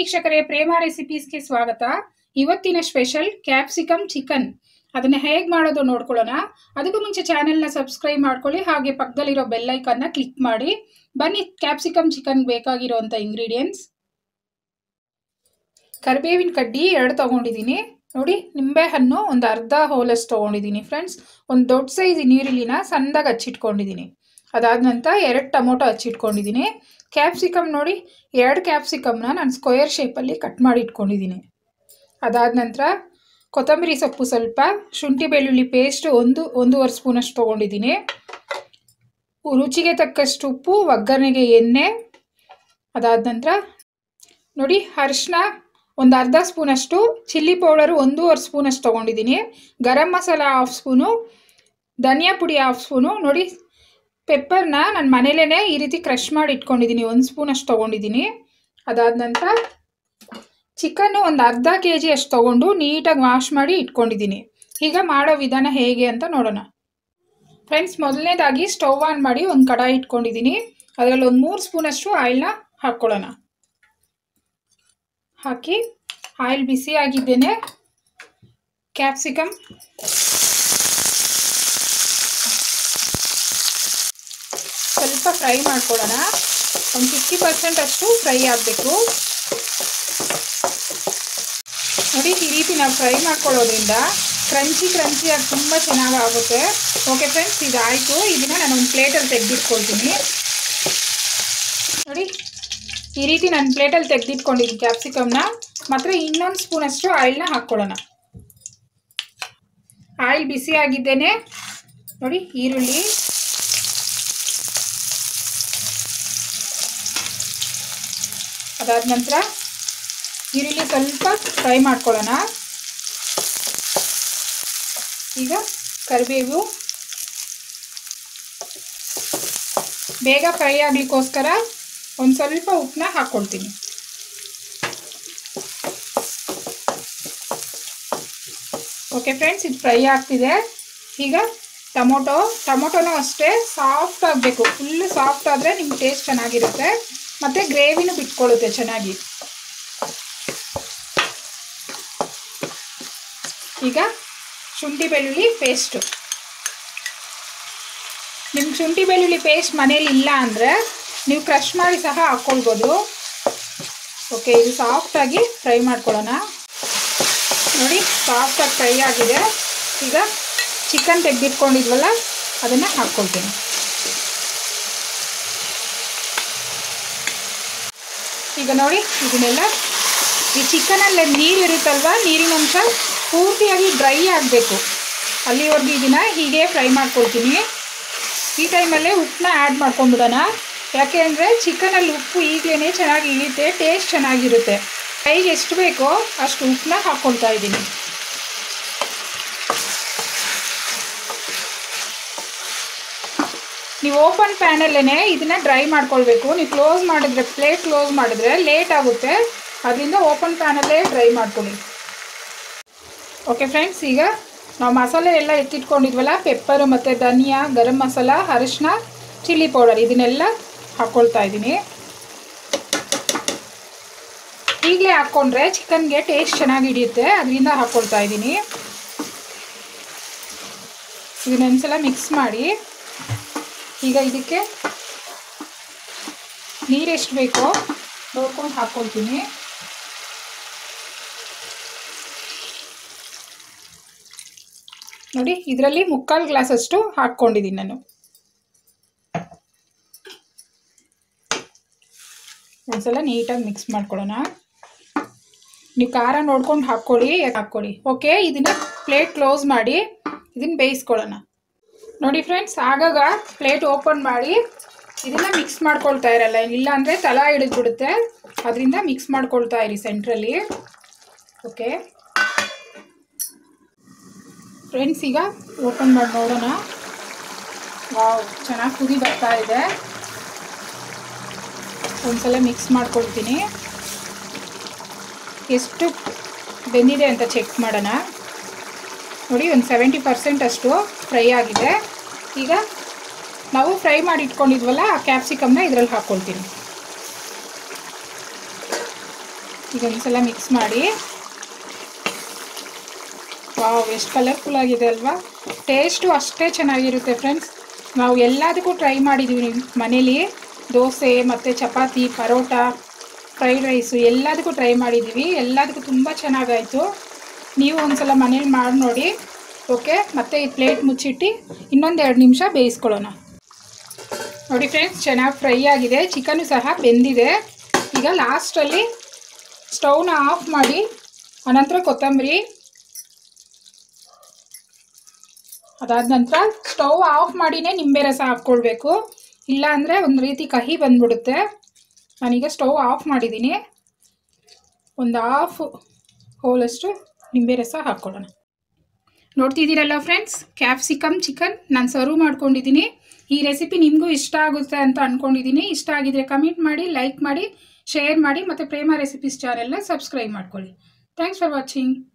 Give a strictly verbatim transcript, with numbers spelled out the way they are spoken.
ವೀಕ್ಷಕರೇ, ಪ್ರೇಮ ರೆಸಿಪೀಸ್ಗೆ ಸ್ವಾಗತ. ಇವತ್ತಿನ ಸ್ಪೆಷಲ್ ಕ್ಯಾಪ್ಸಿಕಮ್ ಚಿಕನ್. ಅದನ್ನ ಹೇಗೆ ಮಾಡೋದು ನೋಡ್ಕೊಳ್ಳೋಣ. ಅದಕ್ಕೂ ಮುಂಚೆ ಚಾನೆಲ್ನ ಸಬ್ಸ್ಕ್ರೈಬ್ ಮಾಡ್ಕೊಳ್ಳಿ, ಹಾಗೆ ಪಕ್ಕದಲ್ಲಿರೋ ಬೆಲ್ ಐಕಾನ್ನ ಕ್ಲಿಕ್ ಮಾಡಿ. ಬನ್ನಿ, ಕ್ಯಾಪ್ಸಿಕಮ್ ಚಿಕನ್ ಬೇಕಾಗಿರೋಂಥ ಇಂಗ್ರೀಡಿಯೆಂಟ್ಸ್: ಕರಿಬೇವಿನ ಕಡ್ಡಿ ಎರಡು ತಗೊಂಡಿದ್ದೀನಿ ನೋಡಿ. ನಿಂಬೆ ಹಣ್ಣು ಒಂದು ಅರ್ಧ ಹೋಲಷ್ಟು ತಗೊಂಡಿದ್ದೀನಿ ಫ್ರೆಂಡ್ಸ್. ಒಂದು ದೊಡ್ಡ ಸೈಜ್ ನೀರುಳ್ಳಿನ ಸಣ್ಣದಾಗಿ ಹಚ್ಚಿಟ್ಕೊಂಡಿದ್ದೀನಿ. ಅದಾದ ನಂತರ ಎರಡು ಟೊಮೊಟೊ ಹಚ್ಚಿಟ್ಕೊಂಡಿದ್ದೀನಿ. ಕ್ಯಾಪ್ಸಿಕಮ್ ನೋಡಿ, ಎರಡು ಕ್ಯಾಪ್ಸಿಕಮ್ನ ನಾನು ಸ್ಕ್ವೇರ್ ಶೇಪಲ್ಲಿ ಕಟ್ ಮಾಡಿ ಇಟ್ಕೊಂಡಿದ್ದೀನಿ. ಅದಾದ ನಂತರ ಕೊತ್ತಂಬರಿ ಸೊಪ್ಪು ಸ್ವಲ್ಪ, ಶುಂಠಿ ಬೆಳ್ಳುಳ್ಳಿ ಪೇಸ್ಟ್ ಒಂದು ಒಂದೂವರೆ ಸ್ಪೂನಷ್ಟು ತೊಗೊಂಡಿದ್ದೀನಿ. ರುಚಿಗೆ ತಕ್ಕಷ್ಟು ಉಪ್ಪು, ಒಗ್ಗರಣೆಗೆ ಎಣ್ಣೆ. ಅದಾದ ನಂತರ ನೋಡಿ, ಅರಿಶಿನ ಒಂದು ಅರ್ಧ ಸ್ಪೂನಷ್ಟು, ಚಿಲ್ಲಿ ಪೌಡರು ಒಂದೂವರೆ ಸ್ಪೂನಷ್ಟು ತೊಗೊಂಡಿದ್ದೀನಿ. ಗರಂ ಮಸಾಲ ಹಾಫ್ ಸ್ಪೂನು, ಧನಿಯಾ ಪುಡಿ ಹಾಫ್ ಸ್ಪೂನು. ನೋಡಿ, ಪೆಪ್ಪರ್ನ ನಾನು ಮನೇಲೇ ಈ ರೀತಿ ಕ್ರಷ್ ಮಾಡಿ ಇಟ್ಕೊಂಡಿದ್ದೀನಿ, ಒಂದು ಸ್ಪೂನಷ್ಟು ತೊಗೊಂಡಿದ್ದೀನಿ. ಅದಾದ ನಂತರ ಚಿಕನ್ನು ಒಂದು ಅರ್ಧ ಕೆ ಜಿ ಅಷ್ಟು ತೊಗೊಂಡು ನೀಟಾಗಿ ವಾಶ್ ಮಾಡಿ ಇಟ್ಕೊಂಡಿದ್ದೀನಿ. ಈಗ ಮಾಡೋ ವಿಧಾನ ಹೇಗೆ ಅಂತ ನೋಡೋಣ ಫ್ರೆಂಡ್ಸ್. ಮೊದಲನೇದಾಗಿ ಸ್ಟವ್ ಆನ್ ಮಾಡಿ ಒಂದು ಕಡಾಯಿ ಇಟ್ಕೊಂಡಿದ್ದೀನಿ. ಅದರಲ್ಲಿ ಒಂದು ಮೂರು ಸ್ಪೂನಷ್ಟು ಆಯಿಲ್ನ ಹಾಕ್ಕೊಳ್ಳೋಣ. ಹಾಕಿ ಆಯಿಲ್ ಬಿಸಿ ಆಗಿದ್ದೇನೆ. ಕ್ಯಾಪ್ಸಿಕಮ್ ಸ್ವಲ್ಪ ಫ್ರೈ ಮಾಡ್ಕೊಳ್ಳೋಣ. ಒಂದು ಫಿಫ್ಟಿ ಪರ್ಸೆಂಟ್ ಅಷ್ಟು ಫ್ರೈ ಆಗಬೇಕು ನೋಡಿ. ಈ ರೀತಿ ನಾವು ಫ್ರೈ ಮಾಡ್ಕೊಳ್ಳೋದ್ರಿಂದ ಕ್ರಂಚಿ ಕ್ರಂಚಿಯಾಗಿ ತುಂಬ ಚೆನ್ನಾಗಿ ಆಗುತ್ತೆ. ಓಕೆ ಫ್ರೆಂಡ್ಸ್, ಇದಾಯಿತು. ಇದನ್ನು ನಾನು ಒಂದು ಪ್ಲೇಟಲ್ಲಿ ತೆಗೆದಿಟ್ಕೊಳ್ತೀನಿ ನೋಡಿ. ಈ ರೀತಿ ನಾನು ಪ್ಲೇಟಲ್ಲಿ ತೆಗೆದಿಟ್ಕೊಂಡಿದ್ದೀನಿ ಕ್ಯಾಪ್ಸಿಕಮ್ನ. ಮಾತ್ರ ಇನ್ನೊಂದು ಸ್ಪೂನಷ್ಟು ಆಯಿಲ್ನ ಹಾಕ್ಕೊಳ್ಳೋಣ. ಆಯಿಲ್ ಬಿಸಿ ಆಗಿದ್ದೇನೆ ನೋಡಿ. ಈರುಳ್ಳಿ, ಅದಾದ ನಂತರ ಈರುಳ್ಳಿ ಸ್ವಲ್ಪ ಫ್ರೈ ಮಾಡ್ಕೊಳ್ಳೋಣ. ಈಗ ಕರಿಬೇವು ಬೇಗ ಫ್ರೈ ಆಗಲಿಕ್ಕೋಸ್ಕರ ಒಂದು ಸ್ವಲ್ಪ ಉಪ್ಪನ್ನ ಹಾಕ್ಕೊಳ್ತೀನಿ. ಓಕೆ ಫ್ರೆಂಡ್ಸ್, ಇದು ಫ್ರೈ ಆಗ್ತಿದೆ. ಈಗ ಟೊಮೊಟೊ ಟೊಮೊಟೊನೂ ಅಷ್ಟೇ ಸಾಫ್ಟ್ ಆಗಬೇಕು. ಫುಲ್ಲು ಸಾಫ್ಟ್ ಆದರೆ ನಿಮ್ಗೆ ಟೇಸ್ಟ್ ಚೆನ್ನಾಗಿರುತ್ತೆ, ಮತ್ತು ಗ್ರೇವಿನೂ ಬಿಟ್ಕೊಳ್ಳುತ್ತೆ ಚೆನ್ನಾಗಿ. ಈಗ ಶುಂಠಿ ಬೆಳ್ಳುಳ್ಳಿ ಪೇಸ್ಟು. ನಿಮ್ಗೆ ಶುಂಠಿ ಬೆಳ್ಳುಳ್ಳಿ ಪೇಸ್ಟ್ ಮನೇಲಿ ಇಲ್ಲ ಅಂದರೆ ನೀವು ಕ್ರಷ್ ಮಾಡಿ ಸಹ ಹಾಕ್ಕೊಳ್ಬೋದು. ಓಕೆ, ಇದು ಸಾಫ್ಟಾಗಿ ಫ್ರೈ ಮಾಡ್ಕೊಳ್ಳೋಣ ನೋಡಿ. ಸಾಫ್ಟಾಗಿ ಫ್ರೈ ಆಗಿದೆ. ಈಗ ಚಿಕನ್ ತೆಗೆದಿಟ್ಕೊಂಡಿದ್ವಲ್ಲ ಅದನ್ನು ಹಾಕ್ಕೊಳ್ತೀನಿ. ಈಗ ನೋಡಿ, ಇದನ್ನೆಲ್ಲ ಈ ಚಿಕನಲ್ಲಿ ನೀರು ಇರುತ್ತಲ್ವ, ನೀರಿನ ಅಂಶ ಪೂರ್ತಿಯಾಗಿ ಡ್ರೈ ಆಗಬೇಕು. ಅಲ್ಲಿವರೆಗೂ ಇದನ್ನು ಹೀಗೆ ಫ್ರೈ ಮಾಡ್ಕೊಳ್ತೀನಿ. ಈ ಟೈಮಲ್ಲೇ ಉಪ್ಪನ್ನ ಆ್ಯಡ್ ಮಾಡ್ಕೊಂಡ್ಬಿಡೋಣ. ಯಾಕೆ ಅಂದರೆ ಚಿಕನಲ್ಲಿ ಉಪ್ಪು ಈಗಲೇ ಚೆನ್ನಾಗಿ ಇಳಿಯುತ್ತೆ, ಟೇಸ್ಟ್ ಚೆನ್ನಾಗಿರುತ್ತೆ. ಕೈಗೆ ಎಷ್ಟು ಬೇಕೋ ಅಷ್ಟು ಉಪ್ಪನ್ನ ಹಾಕ್ಕೊಳ್ತಾ ಇದ್ದೀನಿ. ನೀವು ಓಪನ್ ಪ್ಯಾನಲ್ಲೇ ಇದನ್ನು ಡ್ರೈ ಮಾಡ್ಕೊಳ್ಬೇಕು. ನೀವು ಕ್ಲೋಸ್ ಮಾಡಿದ್ರೆ, ಪ್ಲೇಟ್ ಕ್ಲೋಸ್ ಮಾಡಿದ್ರೆ ಲೇಟ್ ಆಗುತ್ತೆ. ಅದರಿಂದ ಓಪನ್ ಪ್ಯಾನಲ್ಲೇ ಡ್ರೈ ಮಾಡ್ಕೊಳ್ಳಿ. ಓಕೆ ಫ್ರೆಂಡ್ಸ್, ಈಗ ನಾವು ಮಸಾಲೆ ಎಲ್ಲ ಎತ್ತಿಟ್ಕೊಂಡಿದ್ವಲ್ಲ, ಪೆಪ್ಪರು ಮತ್ತು ಧನಿಯಾ, ಗರಂ ಮಸಾಲ, ಅರಿಶಿನ, ಚಿಲ್ಲಿ ಪೌಡರ್, ಇದನ್ನೆಲ್ಲ ಹಾಕ್ಕೊಳ್ತಾ ಇದ್ದೀನಿ. ಈಗಲೇ ಹಾಕ್ಕೊಂಡ್ರೆ ಚಿಕನ್ಗೆ ಟೇಸ್ಟ್ ಚೆನ್ನಾಗಿ ಹಿಡಿಯುತ್ತೆ, ಅದರಿಂದ ಹಾಕ್ಕೊಳ್ತಾ ಇದ್ದೀನಿ. ಇದನ್ನೊಂದ್ಸಲ ಮಿಕ್ಸ್ ಮಾಡಿ ಈಗ ಇದಕ್ಕೆ ನೀರೆಷ್ಟು ಬೇಕೋ ನೋಡ್ಕೊಂಡು ಹಾಕ್ಕೊಳ್ತೀನಿ. ನೋಡಿ, ಇದರಲ್ಲಿ ಮುಕ್ಕಾಲು ಗ್ಲಾಸಷ್ಟು ಹಾಕ್ಕೊಂಡಿದ್ದೀನಿ ನಾನು. ಒಂದ್ಸಲ ನೀಟಾಗಿ ಮಿಕ್ಸ್ ಮಾಡ್ಕೊಳ್ಳೋಣ. ನೀವು ಖಾರ ನೋಡ್ಕೊಂಡು ಹಾಕ್ಕೊಳ್ಳಿ ಹಾಕ್ಕೊಳ್ಳಿ ಓಕೆ, ಇದನ್ನು ಪ್ಲೇಟ್ ಕ್ಲೋಸ್ ಮಾಡಿ ಇದನ್ನು ಬೇಯಿಸ್ಕೊಳ್ಳೋಣ. ನೋಡಿ ಫ್ರೆಂಡ್ಸ್, ಆಗಾಗ ಪ್ಲೇಟ್ ಓಪನ್ ಮಾಡಿ ಇದನ್ನು ಮಿಕ್ಸ್ ಮಾಡ್ಕೊಳ್ತಾ ಇರಲ್ಲ, ಇಲ್ಲಾಂದರೆ ತಳ ಹಿಡಿದ್ಬಿಡುತ್ತೆ. ಅದರಿಂದ ಮಿಕ್ಸ್ ಮಾಡ್ಕೊಳ್ತಾ ಇರಿ ಸೆಂಟ್ರಲ್ಲಿ. ಓಕೆ ಫ್ರೆಂಡ್ಸ್, ಈಗ ಓಪನ್ ಮಾಡಿ ನೋಡೋಣ. ವಾವ್, ಚೆನ್ನಾಗಿ ಕುದಿ ಬರ್ತಾ ಇದೆ. ಒಂದ್ಸಲ ಮಿಕ್ಸ್ ಮಾಡ್ಕೊಳ್ತೀನಿ. ಎಷ್ಟು ಬೆಂದಿದೆ ಅಂತ ಚೆಕ್ ಮಾಡೋಣ. ನೋಡಿ, ಒಂದು ಸೆವೆಂಟಿ ಪರ್ಸೆಂಟ್ ಅಷ್ಟು ಫ್ರೈ ಆಗಿದೆ. ಈಗ ನಾವು ಫ್ರೈ ಮಾಡಿ ಇಟ್ಕೊಂಡಿದ್ವಲ್ಲ ಆ ಕ್ಯಾಪ್ಸಿಕಮ್ನ ಇದರಲ್ಲಿ ಹಾಕ್ಕೊಳ್ತೀನಿ. ಇದೊಂದ್ಸಲ ಮಿಕ್ಸ್ ಮಾಡಿ. ವಾವ್, ಎಷ್ಟು ಕಲರ್ಫುಲ್ ಆಗಿದೆ ಅಲ್ವಾ? ಟೇಸ್ಟು ಅಷ್ಟೇ ಚೆನ್ನಾಗಿರುತ್ತೆ ಫ್ರೆಂಡ್ಸ್. ನಾವು ಎಲ್ಲದಕ್ಕೂ ಟ್ರೈ ಮಾಡಿದ್ದೀವಿ ಮನೇಲಿ. ದೋಸೆ ಮತ್ತು ಚಪಾತಿ, ಪರೋಟ, ಫ್ರೈಡ್ ರೈಸು ಎಲ್ಲದಕ್ಕೂ ಟ್ರೈ ಮಾಡಿದ್ದೀವಿ. ಎಲ್ಲದಕ್ಕೂ ತುಂಬ ಚೆನ್ನಾಗಾಯಿತು. ನೀವು ಒಂದ್ಸಲ ಮನೇಲಿ ಮಾಡಿ ನೋಡಿ. ಓಕೆ, ಮತ್ತು ಈ ಪ್ಲೇಟ್ ಮುಚ್ಚಿಟ್ಟು ಇನ್ನೊಂದು ಎರಡು ನಿಮಿಷ ಬೇಯಿಸ್ಕೊಳ್ಳೋಣ. ನೋಡಿ ಫ್ರೆಂಡ್ಸ್, ಚೆನ್ನಾಗಿ ಫ್ರೈ ಆಗಿದೆ. ಚಿಕನ್ನು ಸಹ ಬೆಂದಿದೆ. ಈಗ ಲಾಸ್ಟಲ್ಲಿ ಸ್ಟವ್ನ ಆಫ್ ಮಾಡಿ ಅನಂತರ ಕೊತ್ತಂಬರಿ, ಅದಾದ ನಂತರ ಸ್ಟವ್ ಆಫ್ ಮಾಡಿನೇ ನಿಂಬೆ ರಸ ಹಾಕ್ಕೊಳ್ಬೇಕು. ಇಲ್ಲ ಅಂದರೆ ಒಂದು ರೀತಿ ಕಹಿ ಬಂದ್ಬಿಡುತ್ತೆ. ನಾನೀಗ ಸ್ಟವ್ ಆಫ್ ಮಾಡಿದ್ದೀನಿ. ಒಂದು ಹಾಫ್ ಹೋಲಷ್ಟು ನಿಂಬೆ ರಸ ಹಾಕ್ಕೊಳ್ಳೋಣ. ನೋಡ್ತಿದ್ದೀರಲ್ಲ ಫ್ರೆಂಡ್ಸ್, ಕ್ಯಾಪ್ಸಿಕಮ್ ಚಿಕನ್ ನಾನು ಸರ್ವ್ ಮಾಡ್ಕೊಂಡಿದ್ದೀನಿ. ಈ ರೆಸಿಪಿ ನಿಮಗೂ ಇಷ್ಟ ಆಗುತ್ತೆ ಅಂತ ಅಂದ್ಕೊಂಡಿದ್ದೀನಿ. ಇಷ್ಟ ಆಗಿದ್ರೆ ಕಮೆಂಟ್ ಮಾಡಿ, ಲೈಕ್ ಮಾಡಿ, ಶೇರ್ ಮಾಡಿ, ಮತ್ತು ಪ್ರೇಮ ರೆಸಿಪೀಸ್ ಚಾನೆಲ್ನ ಸಬ್ಸ್ಕ್ರೈಬ್ ಮಾಡ್ಕೊಳ್ಳಿ. Thanks for watching.